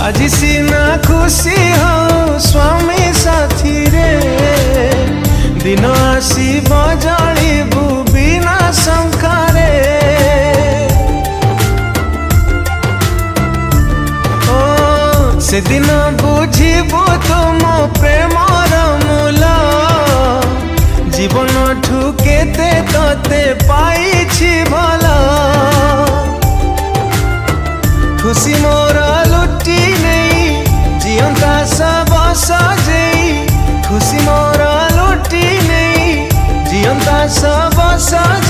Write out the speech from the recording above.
आज सीना खुशी हो स्वामी साथी रे, दिन आसीब जलिबू बिना शंकारे। ओ से दिन बुझिबू तुम प्रेमर मूल, जीवन ठू केते तते पाइछि भल। खुशी मोर लुटी नहीं जियंता सब सजेई, खुशी मोर लुटी नहीं जियंता सब सजेई।